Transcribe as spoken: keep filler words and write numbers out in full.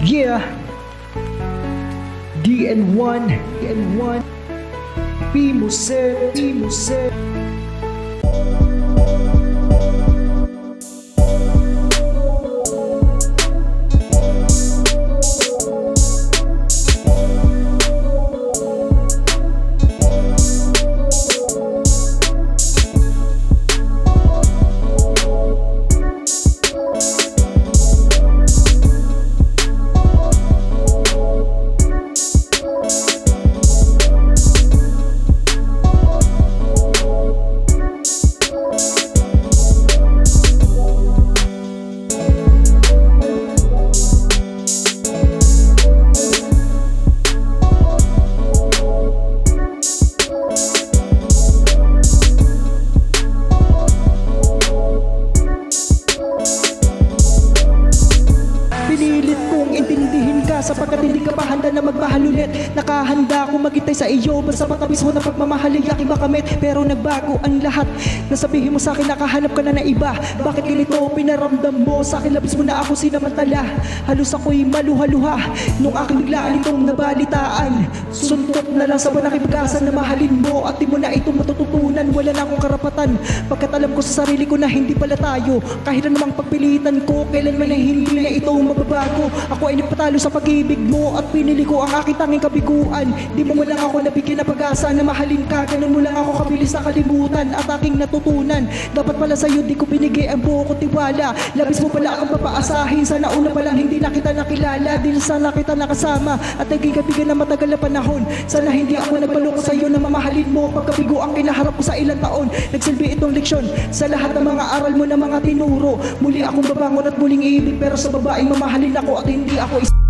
Yeah, D N one, D N one, P Musel, P Musel. Sapagkat hindi ka pa handa na magmahal ulit. Nakahanda akong magitay sa iyo, basta patabis mo na pagmamahal ay aking makamit. Pero nagbago ang lahat. Nasabihin mo sa akin nakahanap ka na na iba. Bakit ganito pinaramdam mo sa akin? Labis mo na ako sinamantala. Halos ako'y maluha-luha nung aking biglaan itong nabalitaan. Suntok na lang sa buwan aking pag-asa na mahalin mo, at di mo na itong matututunan. Wala na akong karapatan, pagkat alam ko sa sarili ko na hindi pala tayo. Kahit anumang pagpilitan ko, kailanman ay hindi na ito mababago. Ako ay nagpatalo sa pag-ibig mo at pinili ko ang aking tanging kabiguan. Di mo mo lang ako nabigyan ng pag-asa na mahalin ka. Ganun mo lang ako kabilis na kalimutan at aking natutunan. Dapat pala sa'yo di ko binigay ang buo ko tiwala. Labis mo pala akong papaasahin. Sana una pa lang hindi na kita nakilala. Dahil sana kita nakasama at naging kaibigan na matagal na panahon. Sana hindi ako nagpaloko sa'yo na mamahalin mo. Pagkabigo ang kinaharap ko sa ilang taon, nagsilbi itong leksyon sa lahat ng mga aral mo na mga tinuro. Muli akong babangon at muling iibig, pero sa babaeng mamahalin ako at hindi ako is